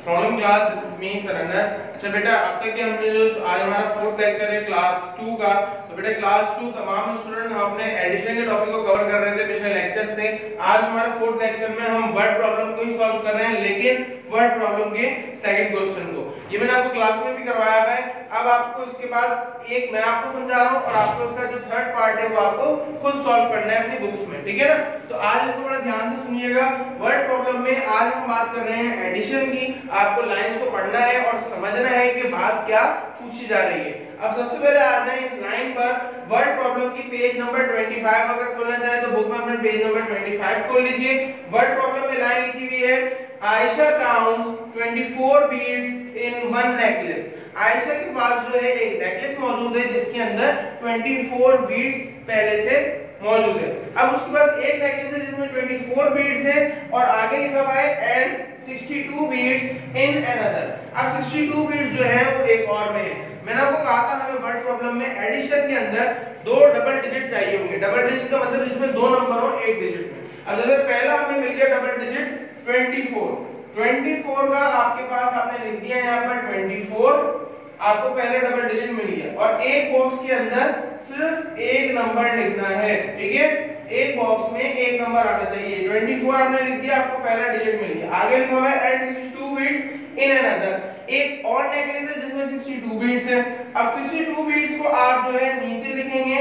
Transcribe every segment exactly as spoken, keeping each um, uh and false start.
From class, this is me सरन्नस। अच्छा बेटा, अब तक के हमने जो आज हमारा फोर्थ लेक्चर है क्लास टू का, तो बेटा क्लास टू तमाम स्टूडेंट हम अपने एडिशन के टॉपिक को कवर कर रहे थे, पिछले लेक्चर्स थे। आज हमारा फोर्थ लेक्चर में हम वर्ड प्रॉब्लम को ही सॉल्व कर रहे हैं, लेकिन वर्ड प्रॉब्लम के सेकंड क्वेश्चन को। ये मैंने आपको क्लास में भी करवाया है। अब आपको इसके बाद एक मैं आपको समझा रहा हूं और आपको उसका जो थर्ड पार्ट है वो आपको खुद सॉल्व करना है अपनी बुक्स में, ठीक है ना। तो आज इसको बड़ा ध्यान से सुनिएगा। वर्ड प्रॉब्लम में आज हम बात कर रहे हैं एडिशन की। आपको लाइंस को पढ़ना है और समझना है कि बात क्या पूछी जा रही है। अब सबसे पहले आ जाए इस लाइन पर। वर्ड प्रॉब्लम की पेज नंबर पच्चीस अगर खोलना चाहे तो बुक में अपने पेज नंबर पच्चीस खोल लीजिए। वर्ड प्रॉब्लम में लाइन लिखी हुई है, आयशा काउंट्स चौबीस beads in one necklace. Ayesha के पास जो है एक नेकलेस मौजूद है जिसके अंदर चौबीस बीड्स पहले से मौजूद है। अब उसके पास एक नेकलेस है जिसमें चौबीस बीड्स है और आगे लिखा हुआ है एंड बासठ बीड्स इन अनदर। अब बासठ बीड्स जो है वो एक और में है। मैंने आपको कहा था हमें वर्ड प्रॉब्लम में एडिशन के अंदर दो डबल डिजिट चाहिए होंगे। डबल डिजिट का मतलब जिसमें दो नंबर हो एक डिजिट में। अब जैसे पहला हमें मिल गया डबल डिजिट चौबीस। चौबीस का आपके पास आपने लिख दिया यहाँ पर चौबीस, आपको पहले डबल डिजिट मिल गया और एक बॉक्स के अंदर सिर्फ एक नंबर लिखना है, ठीक है। एक बॉक्स में एक नंबर आना चाहिए। चौबीस आपने लिख दिया, आपको पहला डिजिट मिल गया। आगे लिखा हुआ है एंड बासठ बीड्स इन अनदर। एक और नेकलेस है जिसमें बासठ बीड्स है। अब बासठ बीड्स को आप जो है नीचे लिखेंगे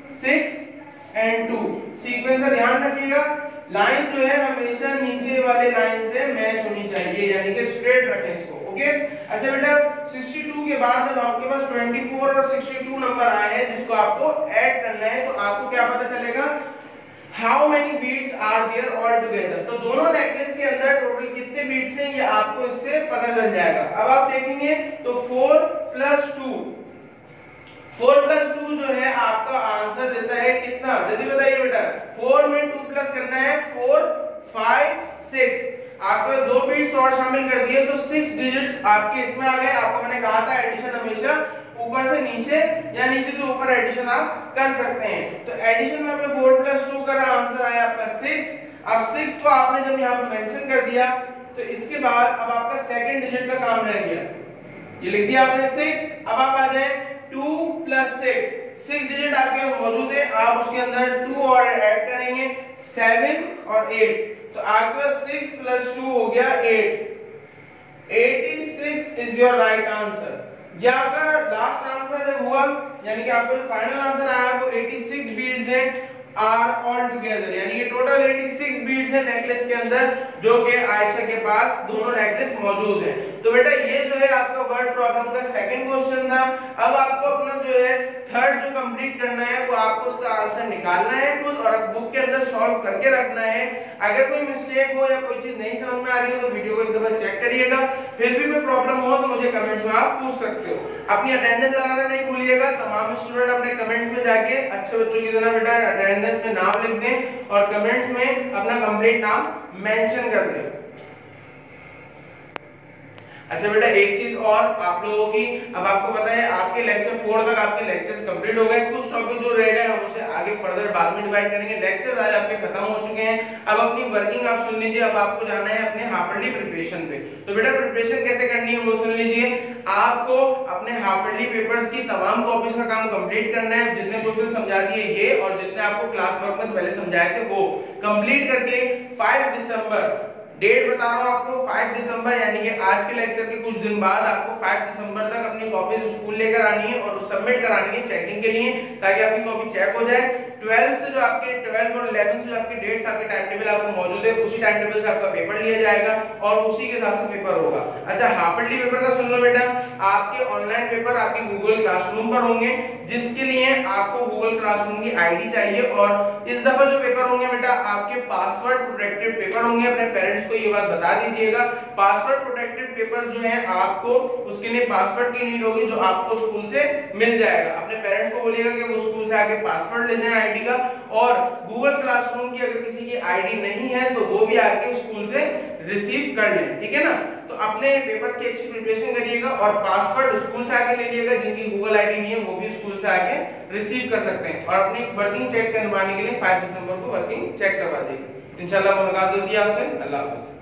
सिक्स एंड टू। सीक्वेंस का ध्यान रखिएगा, लाइन जो है हमेशा नीचे वाले लाइन से मैच होनी चाहिए, यानी कि स्ट्रेट रखें इसको, ओके। अच्छा बेटा, बासठ के बाद जब आपके पास चौबीस और बासठ नंबर आए हैं जिसको आपको ऐड करना है, तो आपको क्या पता चलेगा, how many beads are there all together. तो दोनों नेकलेस के अंदर टोटल कितने बीड्स हैं ये आपको इससे पता चल जाएगा। अब आप देखेंगे तो four plus two, four plus two जो है आपका आंसर देता है कितना, जल्दी बताइए बेटा। फोर में टू प्लस करना है, फोर फाइव सिक्स। आपको दो बीट्स और शामिल कर दिए तो सिक्स डिजिट्स आपके इसमें आ गए। आपको मैंने कहा था एडिशन हमेशा ऊपर से नीचे या नीचे से ऊपर एडिशन आप कर सकते हैं। तो एडिशन में हमें फोर प्लस टू का आंसर आया आपका सिक्स। अब सिक्स को आपने जब यहाँ पर मेंशन कर दिया तो इसके बाद अब आपका सेकंड डिजिट का काम रह गया। ये लिख दिया आपने सिक्स। अब आप आ जाए two plus six, six digit आपके मौजूद है, आप उसके अंदर टू और ऐड करेंगे, सेवन और एट। तो आपके पास सिक्स प्लस टू हो गया एट। छियासी इज योर राइट आंसर। ये आपका लास्ट आंसर हुआ, यानी कि आपका जो फाइनल आंसर आया वो छियासी बीड्स है आर ऑल टुगेदर, यानी कि टोटल छियासी बीड्स है नेकलेस के अंदर जो कि आयशा के पास दोनों नेकलेस मौजूद है। तो बेटा ये जो है आपका वर्ड प्रॉब्लम का सेकंड क्वेश्चन था। अब आपको अपना जो है थर्ड जो कंप्लीट करना है वो आपको उसका आंसर निकालना है खुद और बुक के अंदर सॉल्व करके रखना है। अगर कोई मिस्टेक हो या कोई चीज नहीं समझ में आ रही हो तो वीडियो को एक दफा चेक करिएगा। फिर भी कोई प्रॉब्लम हो तो मुझे कमेंट्स में आप पूछ सकते हो। अपनी अटेंडेंस लगाना नहीं भूलिएगा। तमाम स्टूडेंट अपने कमेंट्स में जाके अच्छे बच्चों की तरह बेटा अटेंडेंस में नाम लिख दें और कमेंट्स में अपना कंप्लीट नाम मेंशन कर दें। अच्छा बेटा, एक चीज और आप लोगों की, अब आपको पता है आपके लेक्चर फोर तक आपके लेक्चर्स कंप्लीट हो गए। कुछ टॉपिक जो रह गए हम उसे आगे फर्दर बाद में डिवाइड करेंगे। लेक्चर्स आज आपके खत्म हो चुके हैं। अब अपनी वर्किंग आप सुन लीजिए। अब आपको जाना है अपने हाफ ईयरली प्रिपरेशन पे। तो बेटा प्रिपरेशन कैसे करनी है वो सुन लीजिए। आपको अपने हाफ ईयरली पेपर्स की तमाम कॉपीज का काम कंप्लीट करना है। जितने क्वेश्चन समझा दिए ये और जितने आपको क्लास वर्क में पहले समझाए थे वो कंप्लीट करके पाँच दिसंबर, डेट बता रहा हूं आपको, पाँच दिसंबर, यानी कि आज के लेक्चर के कुछ दिन बाद आपको पाँच दिसंबर तक अपनी कॉपीज स्कूल लेकर आनी है और सबमिट करानी है चेकिंग के लिए, ताकि आपकी कॉपी चेक हो जाए। ट्वेल्व से जो आपके ट्वेल्व और इलेवन से जो आपके डेट्स आपके टाइम टेबल आपको मौजूद है उसी टाइम टेबल से आपका पेपर लिया जाएगा और उसी के हिसाब से पेपर होगा। अच्छा, हाफ ईयरली पेपर का सुन लो बेटा। आपके ऑनलाइन पेपर आपके गूगल क्लासरूम पर होंगे, जिसके लिए आपको गूगल क्लासरूम की आईडी चाहिए। और इस दफा जो पेपर होंगे बेटा आपके पासवर्ड प्रोटेक्टेड पेपर होंगे। अपने पेरेंट्स को ये बात बता दीजिएगा। पासवर्ड प्रोटेक्टेड पेपर जो है आपको उसके लिए पासवर्ड की नीड होगी जो आपको स्कूल से मिल जाएगा। अपने पेरेंट्स को बोलिएगा कि वो स्कूल से आके पासवर्ड ले जाएं आईडी का। और गूगल क्लासरूम की अगर किसी की आईडी नहीं है तो वो भी आके स्कूल से रिसीव कर लें, ठीक है ना। तो अपने पेपर की अच्छी प्रिपरेशन करिएगा और पासवर्ड स्कूल से आके ले लीजिएगा। जिनकी गूगल आईडी नहीं है वो भी स्कूल से आके रिसीव कर सकते हैं। और अपनी वर्किंग चेक करवाने के लिए पाँच दिसंबर को वर्किंग चेक करवा देंगे। इंशाल्लाह मुलाकात होगी आपसे। अल्लाह हाफिज़।